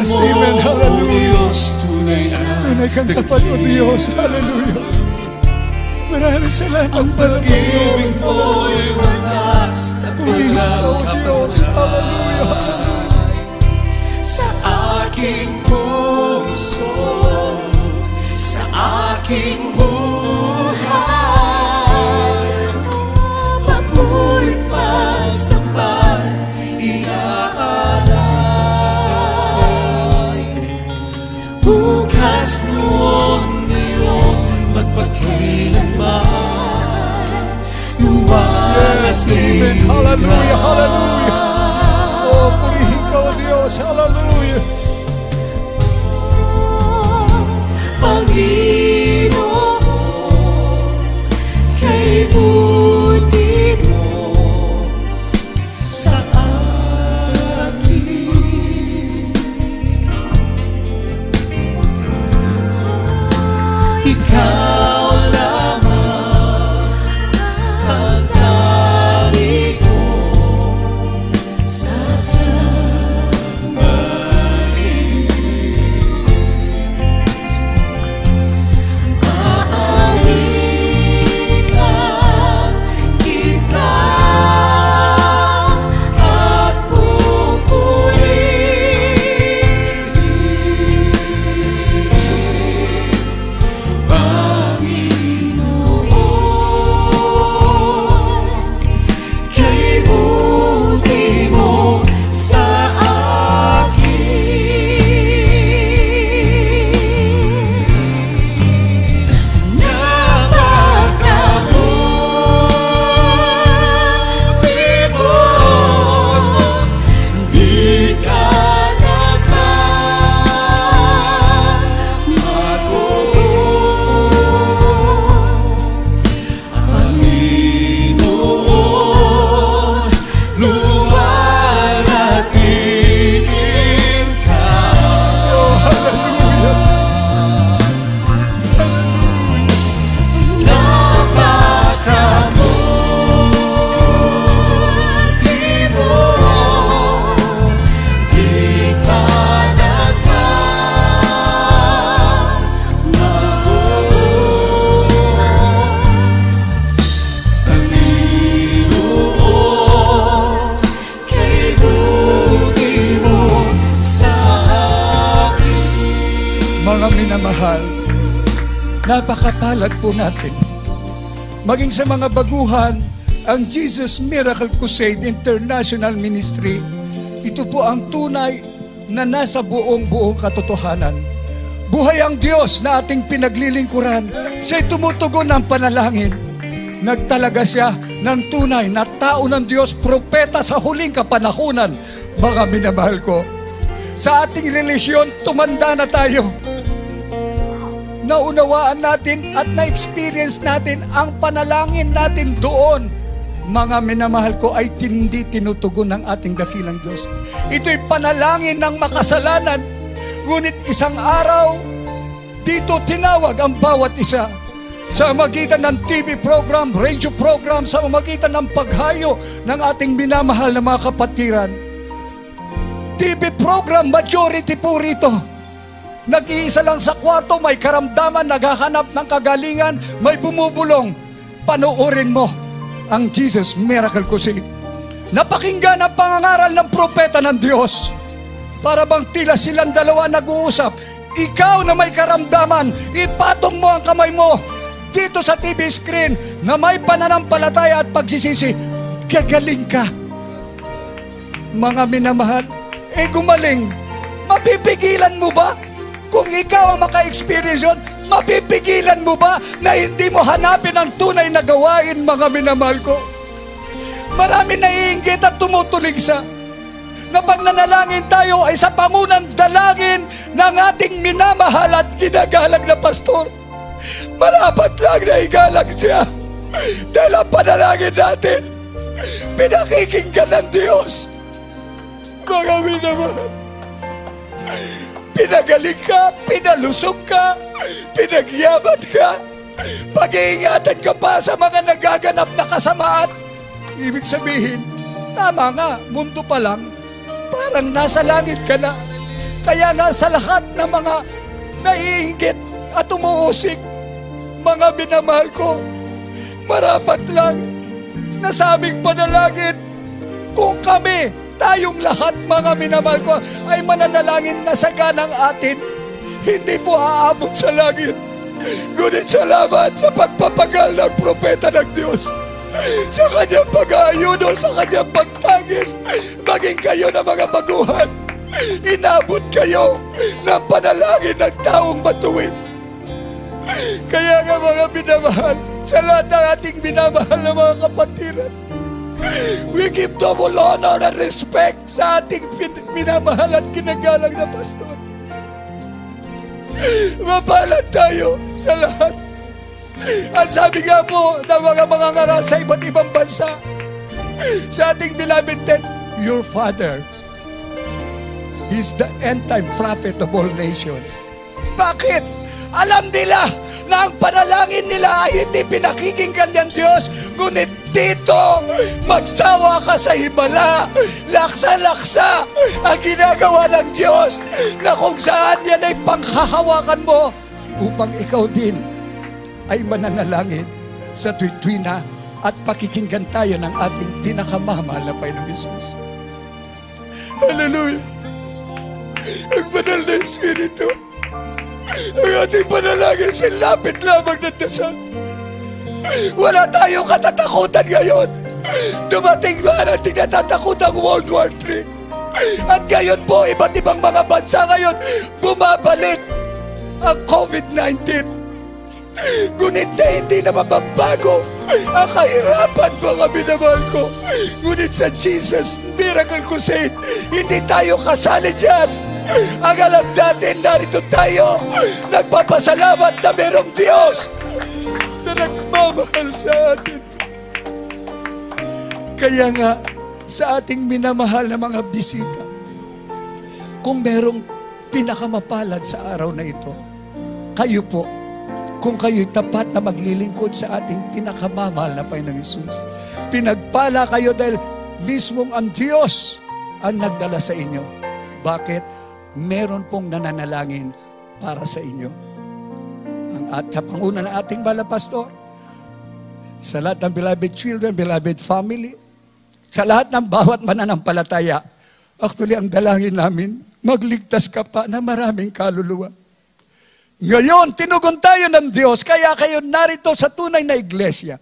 Speaker 4: Yes, amen. Hallelujah.
Speaker 6: Diyos, tunay na
Speaker 4: Tunay kang tapat, O Diyos. Hallelujah. Maraming salamat.
Speaker 6: ang pag-ibig mo'y wagas sa
Speaker 4: Purihin ka, O Diyos. Hallelujah.
Speaker 6: sa aking puso, sa aking buhay. Papulit pa sa pag-iaalay. Bukas noon ngayon, magpakailanman. Luwag
Speaker 4: Yes, amen. Hallelujah. Hallelujah. Oh, purihin ka, O Diyos. Hallelujah.
Speaker 6: Panginoon, kay buti mo sa akin. Ikaw lamang ang tanging kong sasambahin. Aawitan kita at pupurihin, Panginoon, kay buti mo sa akin. Napakabuti mo, di ka Panginoon, luwalhatiin ka. Napakabuti mo, di ka Panginoon, kay buti mo sa akin.
Speaker 4: Mga minamahal, napakapalad po natin. Maging sa mga baguhan, ang Jesus Miracle Crusade International Ministry, ito po ang tunay na nasa buong katotohanan. Buhay ang Diyos na ating pinaglilingkuran. Siya'y tumutugon ng panalangin. Nagtalaga siya ng tunay na tao ng Diyos, propeta sa huling kapanahunan. Mga minamahal ko, sa ating relihiyon, tumanda na tayo. Naunawaan natin at na-experience natin ang panalangin natin doon. Mga minamahal ko, ay hindi tinutugon ng ating dakilang Diyos. Ito'y panalangin ng makasalanan. Ngunit isang araw, dito tinawag ang bawat isa. Sa magitan ng TV program, radio program, sa magitan ng paghayo ng ating minamahal na mga kapatiran. TV program, majority po rito. Nag-iisa lang sa kwarto, may karamdaman, naghahanap ng kagalingan, may bumubulong. Panoorin mo ang Jesus Miracle Crusade. Napakinggan ang pangangaral ng propeta ng Diyos. Para bang tila silang dalawa nag-uusap. Ikaw na may karamdaman, ipatong mo ang kamay mo dito sa TV screen na may pananampalataya at pagsisisi. Gagaling ka. Mga minamahal, gumaling. Mapipigilan mo ba? Kung ikaw ang maka-experience yun, mapipigilan mo ba na hindi mo hanapin ang tunay na gawain, mga minamahal ko? Marami naiinggit at tumutuligsa na pag nanalangin tayo ay sa pangunang dalangin ng ating minamahal at ginagalang na pastor. Malapat lang na igalang siya dahil ang panalangin natin pinakikinggan ng Diyos. Mga minamahal, pinagaling ka, pinalusog ka, pinagyaman ka, pag-iingatan ka pa sa mga nagaganap na kasamaan. Ibig sabihin, tama nga, mundo pa lang, parang nasa langit ka na. Kaya nga sa lahat ng mga naiinggit at umuusik, mga minamahal ko, marapat lang na sa aming panalangin, kung kami, tayong lahat mga minamahal ko, ay mananalangin na saganang atin, hindi po aabot sa langit. Ngunit salamat sa pagpapagal ng propeta ng Diyos, sa kanyang pag-aayuno, sa kanyang pagtagis, maging kayo na mga baguhan, inabot kayo ng panalangin ng taong matuwid. Kaya nga mga minamahal, sa lahat ng ating minamahal na mga kapatiran, we give double honor and respect sa ating minamahal at ginagalang na pastor. Mapalad tayo sa lahat. At sabi nga po ng mga mangangaral sa iba't ibang bansa, sa ating beloved Ted, your father, he's the end-time prophet of all nations. Bakit? Alam nila na ang panalangin nila ay hindi pinakikinggan ng Diyos, ngunit dito, magsawa ka sa himala, laksa-laksa ang ginagawa ng Diyos, na kung saan yan ay panghahawakan mo upang ikaw din ay mananalangin sa tuwina at pakikinggan tayo ng ating pinakamamahal na Panginoong Hesus. Hallelujah! Ang banal na Espiritu, ang ating panalangin, silapit lamang ng dasal. Wala tayong katatakutan ngayon. Dumating ba ang tinatatakutang World War III? At ngayon po, iba't ibang mga bansa ngayon, bumabalik ang COVID-19. Ngunit na hindi na mababago ang kahirapan, mga minamahal ko. Ngunit sa Jesus Miracle Crusade, hindi tayo kasali dyan. Ang alam natin, narito tayo, nagpapasalamat na merong Diyos na nagmamahal sa atin. Kaya nga, sa ating minamahal na mga bisita, kung merong pinakamapalad sa araw na ito, kayo po, kung kayo'y tapat na maglilingkod sa ating pinakamamahal na Panginoong Hesus. Pinagpala kayo dahil mismong ang Diyos ang nagdala sa inyo. Bakit? Meron pong nananalangin para sa inyo. At sa panguna ng ating pastor, sa lahat ng beloved children, beloved family, sa lahat ng bawat mananampalataya, actually ang dalangin namin, magligtas ka pa na maraming kaluluwa. Ngayon, tinugon tayo ng Diyos, kaya kayo narito sa tunay na iglesia.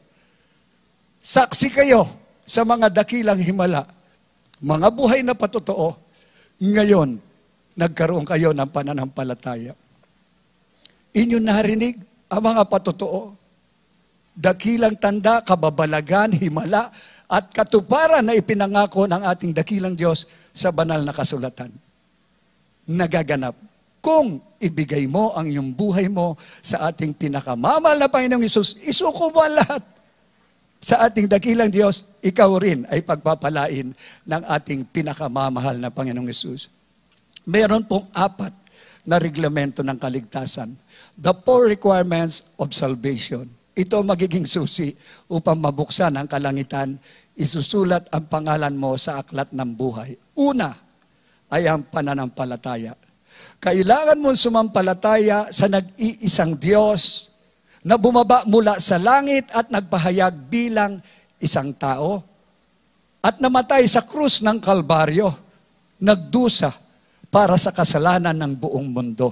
Speaker 4: Saksi kayo sa mga dakilang himala, mga buhay na patotoo. Ngayon, nagkaroon kayo ng pananampalataya. Inyo narinig ang mga patotoo, dakilang tanda, kababalagan, himala, at katuparan na ipinangako ng ating dakilang Diyos sa banal na kasulatan. Nagaganap kung ibigay mo ang iyong buhay mo sa ating pinakamamahal na Panginoong Hesus, isuko mo ang lahat. Sa ating dakilang Diyos, ikaw rin ay pagpapalain ng ating pinakamamahal na Panginoong Hesus. Meron pong 4 na reglamento ng kaligtasan. The 4 requirements of salvation. Ito magiging susi upang mabuksan ang kalangitan, isusulat ang pangalan mo sa aklat ng buhay. Una ay ang pananampalataya. Kailangan mong sumampalataya sa nag-iisang Diyos na bumaba mula sa langit at nagpahayag bilang isang tao at namatay sa krus ng Kalbaryo, nagdusa para sa kasalanan ng buong mundo.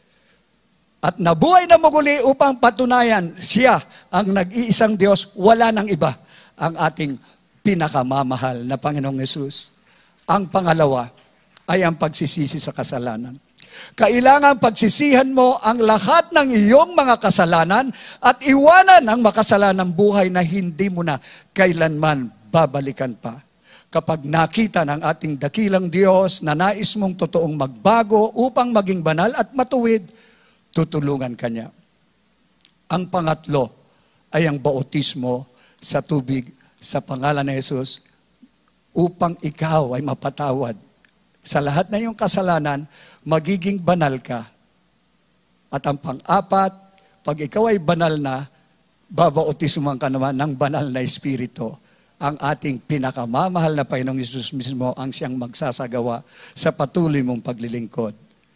Speaker 4: At nabuhay na muli upang patunayan siya ang nag-iisang Diyos, wala nang iba, ang ating pinakamamahal na Panginoong Hesus. Ang pangalawa ay ang pagsisisi sa kasalanan. Kailangan pagsisihan mo ang lahat ng iyong mga kasalanan at iwanan ang makasalanang buhay na hindi mo na kailanman babalikan pa. Kapag nakita ng ating dakilang Diyos na nais mong totoong magbago upang maging banal at matuwid, tutulungan ka niya. Ang pangatlo ay ang bautismo sa tubig sa pangalan ni Jesus upang ikaw ay mapatawad sa lahat na iyong kasalanan, magiging banal ka. At ang pang-4, pag ikaw ay banal na, babautismuhan ka naman ng banal na Espiritu. Ang ating pinakamamahal na Panginoong Hesus mismo ang siyang magsasagawa sa patuloy mong paglilingkod.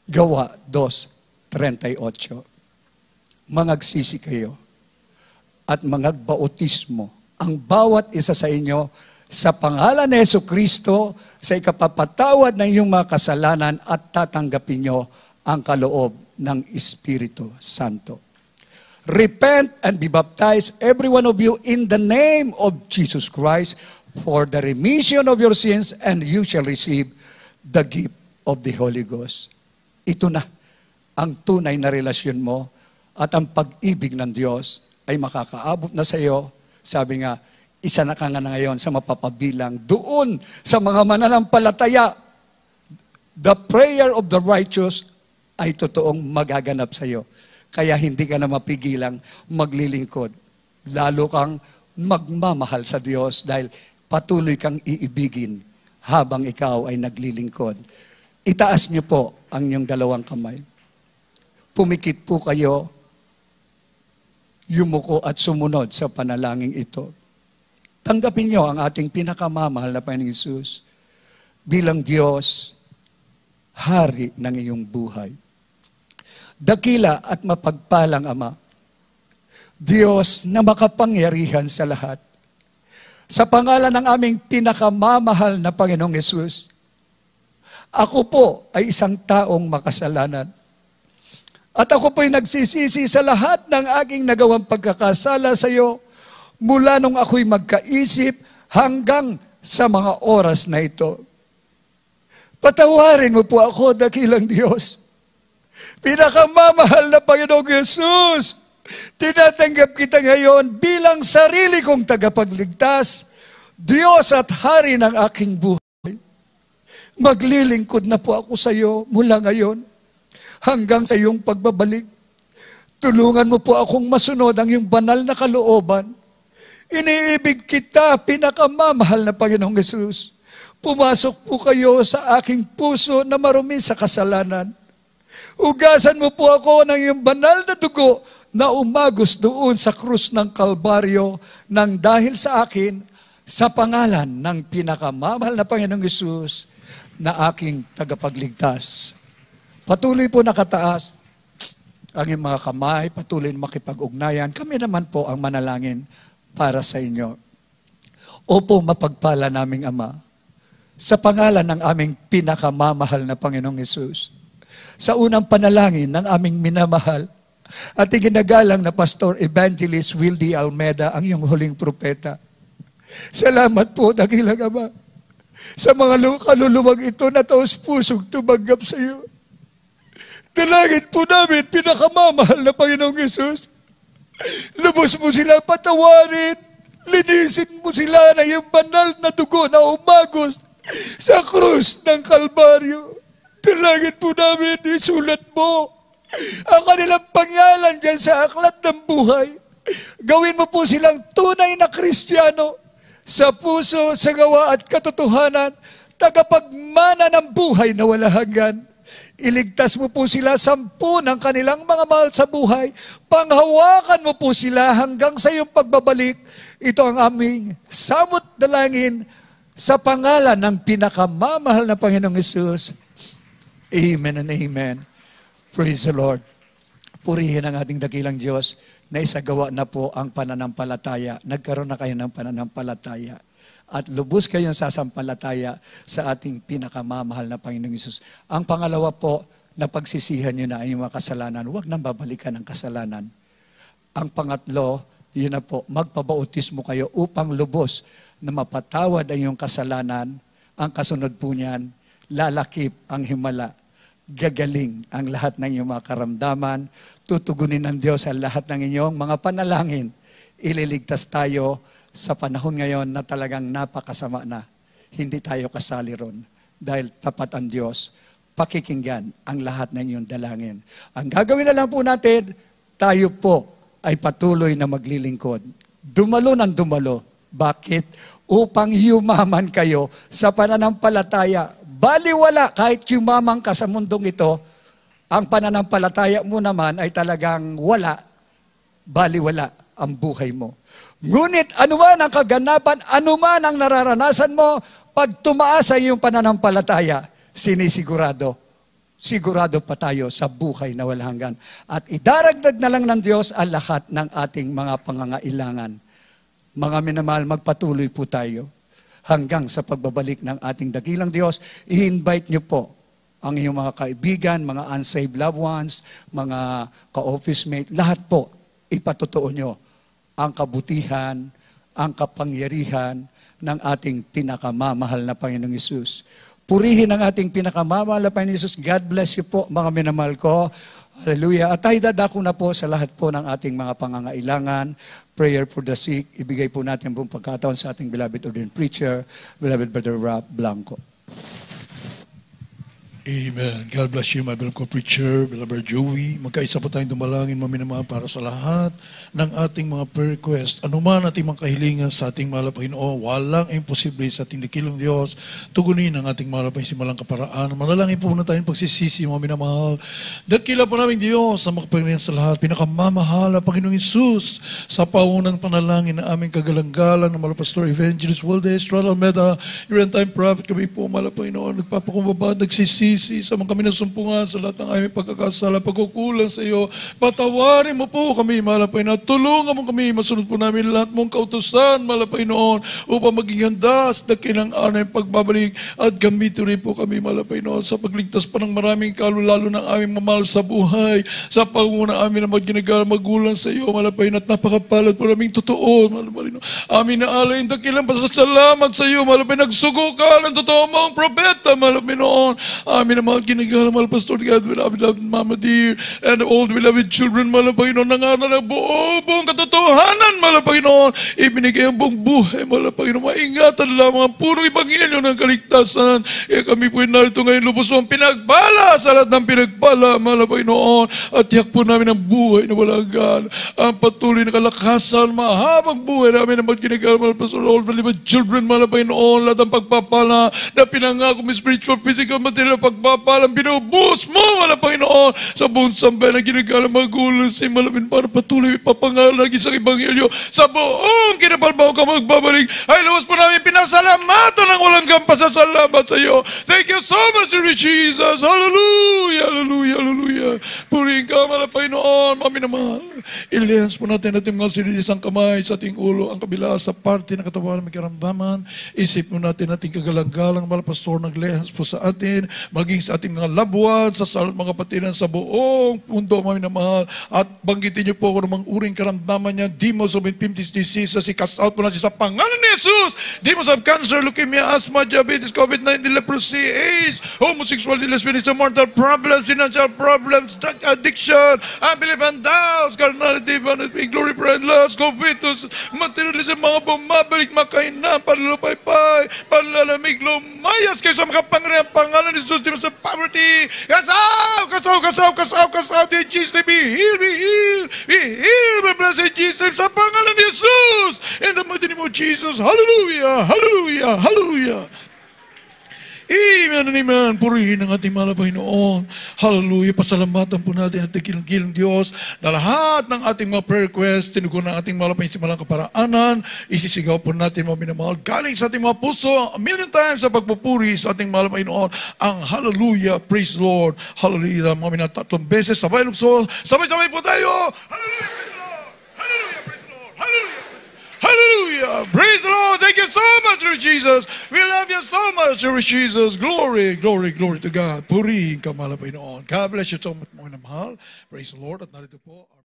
Speaker 4: Gawa 2:38. Mangagsisi kayo at mangagbautismo ang bawat isa sa inyo sa pangalan ni Jesucristo sa ikapapatawad ng iyong mga kasalanan at tatanggapin nyo ang kaloob ng Espiritu Santo. Repent and be baptized, every one of you, in the name of Jesus Christ for the remission of your sins, and you shall receive the gift of the Holy Ghost. Ito na ang tunay na relasyon mo at ang pag-ibig ng Diyos ay makakaabot na sa iyo. Sabi nga, isa na ka nga na ngayon sa mapapabilang doon sa mga mananampalataya. The prayer of the righteous ay totoong magaganap sa iyo. Kaya hindi ka na mapigilang maglilingkod. Lalo kang magmamahal sa Diyos dahil patuloy kang iibigin habang ikaw ay naglilingkod. Itaas niyo po ang inyong dalawang kamay. Pumikit po kayo, yumuko at sumunod sa panalangin ito. Tanggapin niyo ang ating pinakamamahal na Panginoong Hesus bilang Diyos, Hari ng iyong buhay. Dakila at mapagpalang Ama, Diyos na makapangyarihan sa lahat. Sa pangalan ng aming pinakamamahal na Panginoong Hesus, ako po ay isang taong makasalanan. At ako po'y nagsisisi sa lahat ng aking nagawang pagkakasala sa iyo mula nung ako'y magkaisip hanggang sa mga oras na ito. Patawarin mo po ako, dakilang Diyos. Pinakamamahal na Panginoong Yesus, tinatanggap kita ngayon bilang sarili kong tagapagligtas, Diyos at Hari ng aking buhay. Maglilingkod na po ako sa iyo mula ngayon hanggang sa iyong pagbabalik. Tulungan mo po akong masunod ang iyong banal na kalooban. Iniibig kita, pinakamamahal na Panginoong Yesus. Pumasok po kayo sa aking puso na marumi sa kasalanan. Ugasan mo po ako ng iyong banal na dugo na umagos doon sa krus ng Kalbaryo nang dahil sa akin, sa pangalan ng pinakamamahal na Panginoong Yesus na aking tagapagligtas. Patuloy po nakataas ang iyong mga kamay, patuloy makipag-ugnayan. Kami naman po ang manalangin para sa inyo. Opo, mapagpala naming Ama, sa pangalan ng aming pinakamamahal na Panginoong Hesus, sa unang panalangin ng aming minamahal at iginagalang na Pastor Evangelist Wildy Almeida, ang iyong huling propeta. Salamat po, dakilang Ama, sa mga kaluluwag ito na taos-pusong tumanggap sa iyo. Dalangin po namin, pinakamamahal na Panginoong Hesus, lubos mo sila patawarin, linisin mo sila na iyong banal na dugo na umagos sa krus ng Kalbaryo. Dalangin po namin, isulat mo ang kanilang pangalan dyan sa aklat ng buhay. Gawin mo po silang tunay na Kristiyano sa puso, sa gawa at katotohanan, tagapagmana ng buhay na wala hanggan. Iligtas mo po sila 10 ng kanilang mga mahal sa buhay. Panghawakan mo po sila hanggang sa iyong pagbabalik. Ito ang aming samot dalangin sa pangalan ng pinakamamahal na Panginoong Hesus. Amen and amen. Praise the Lord. Purihin ang ating dakilang Diyos na isagawa na po ang pananampalataya. Nagkaroon na kayo ng pananampalataya. At lubos kayong sasampalataya sa ating pinakamamahal na Panginoong Hesus. Ang pangalawa po, na pagsisihan nyo na ang inyong mga kasalanan. Huwag nang babalikan ang kasalanan. Ang pangatlo, yun na po, magpabautismo kayo upang lubos na mapatawad ang iyong kasalanan. Ang kasunod po niyan, lalakip ang himala. Gagaling ang lahat ng inyong mga karamdaman. Tutugunin ng Diyos ang lahat ng inyong mga panalangin. Ililigtas tayo sa panahon ngayon na talagang napakasama na. Hindi tayo kasali ron. Dahil tapat ang Diyos, pakikinggan ang lahat ng inyong dalangin. Ang gagawin na lang po natin, tayo po ay patuloy na maglilingkod. Dumalo ng dumalo. Bakit? Upang yumaman kayo sa pananampalataya. Baliwala kahit yumaman ka sa mundong ito, ang pananampalataya mo naman ay talagang wala. Baliwala ang buhay mo. Ngunit anuman ang kaganapan, anuman ang nararanasan mo, pag tumaas ang iyong pananampalataya, sinisigurado, sigurado pa tayo sa buhay na walang hanggan. At idaragdag na lang ng Diyos ang lahat ng ating mga pangangailangan. Mga minamahal, magpatuloy po tayo hanggang sa pagbabalik ng ating dakilang Diyos. I-invite niyo po ang inyong mga kaibigan, mga unsaved loved ones, mga ka-office mate, lahat po ipatotoo nyo ang kabutihan, ang kapangyarihan ng ating pinakamamahal na Panginoong Hesus. Purihin ang ating pinakamamahal na Panginoong Hesus. God bless you po, mga minamahal ko. Hallelujah. At tayo dadako na po sa lahat po ng ating mga pangangailangan. Prayer for the sick. Ibigay po natin ang buong pagkataon sa ating beloved ordained preacher, beloved Brother Rob Blanco.
Speaker 2: Amen. God bless you, my beloved co-preacher, beloved Joey. Magkaisa po tayong dumalangin, maminamahal, para sa lahat ng ating mga prayer request. Ano man ating mga kahilingan sa ating mahal na Panginoon, walang imposible sa ating dakilong Diyos. Tugunin ang ating mahal na simalang kaparaan. Manalangin po na tayong pagsisisi, mga minamahal. Dakila po namin Diyos na makapangyarihan sa lahat. Pinakamamahal na Panginoong Hesus, sa paunang panalangin na aming kagalang-galang na mahal Pastor Evangelist Waldes, Estrada Almeda, Your Time Prophet, kami po mahal na Panginoon, nagpapakumbaba, nagsisisi sa mga kami nasumpungan sa lahat ng aming pagkakasala, pagkukulang sa iyo. Patawarin mo po kami, mahal na Panginoon. Tulungan mo kami, masunod po namin lahat mong kautusan, mahal na Panginoon, upang maging handa sa dakilang araw ng pagbabalik at gamitin rin po kami, mahal na Panginoon, sa pagligtas pa ng maraming lalo ng aming mamahal sa buhay, sa panguna amin na magginagala magulang sa iyo, mahal na Panginoon, at napakapalad po naming totoo, mahal na Panginoon. Amin na alay, dakilang pasasalamat sa iyo, mahal na Panginoon, nagsugo ka ng totoo mong propeta, mahal na Panginoon. Amin na mahal ginagalang, mahal Pastor God, beloved Mama dear, and all the beloved children, mahal na Panginoon, nangaral na buong katotohanan, mahal na Panginoon, ibinigay ang buong buhay, mahal na Panginoon, maingatan lamang ang purong ebanghelyo ng kaligtasan. Kami po narito ngayon, lubos mo ang pinagpala sa lahat ng pinagpala, mahal na Panginoon, at tiyak po namin ang buhay na walang hanggan, ang patuloy na kalakasan, mahabang buhay namin na magginagalang, mahal Pastor, all the beloved children, mahal na Panginoon, lahat ng pagpapala na pinangako mo, spiritual, physical, material, pagpapalang binubuhos mo, mahal na Panginoon, sa buong sambayan na ginagalang magulang sa malamin para patuloy ipapangaral lagi sa Ebanghelyo sa buong kinapalbaw ka magbabalik. Ay, luwas po namin pinasalamatan ng walang kampasasalamat sa iyo. Thank you so much, Lord Jesus. Hallelujah, hallelujah, hallelujah. Purihin ka, mahal na Panginoon, maminamahal. Ilihans po natin ating mga sinilisang kamay sa ating ulo, ang kabila sa parte ng katawan ng may karamdaman. Isip mo natin ating kagalang-galang, mahal Pastor, naglihans po sa atin, maging sa ating mga labuan, sa mga kapatiran sa buong mundo, mga minamahal. At banggitin niyo po kung namang uring karamdaman niya, demons of infectious diseases, i-cast out po natin sa pangalan ni Jesus. Demons of cancer, leukemia, asthma, diabetes, COVID-19, leprosy, AIDS, homosexuality, lesbianism, mortal problems, financial problems, drug addiction, unbelief and doubts, carnality, vanity, glory, pride, lust, covetous, materialism, mga bumabalik, makaina, panlupaypay, panlalamig, lumayas kayo sa makapangyarihan pangalan ni Jesus, sa poverty. Kasaw, in Jesus' name, be healed, be blessed, Jesus, sa pangalan ni Jesus, in the mighty name of Jesus, hallelujah, hallelujah, hallelujah. Amen and amen. Purihin ang ating mahal na Panginoon. Hallelujah. Pasalamatan po natin at kilang Diyos na lahat ng ating mga prayer requests, tinugon ng ating mahal na simalang kaparaanan, isisigaw po natin mga minamahal. Galing sa ating mga puso, a million times sa pagpupuri sa ating mahal na Panginoon, ang hallelujah, praise the Lord, hallelujah. Mga minatatlong beses, sabay lukso, sabay-sabay po tayo. Hallelujah, praise the Lord. Hallelujah, praise the Lord. Hallelujah. Hallelujah. Praise the Lord. Thank you so much, Lord Jesus. We love you so much, Lord Jesus. Glory, glory, glory to God. Purihin ka, mahal na Panginoon. God bless you so much, mga mahal. Praise the Lord. At narito po.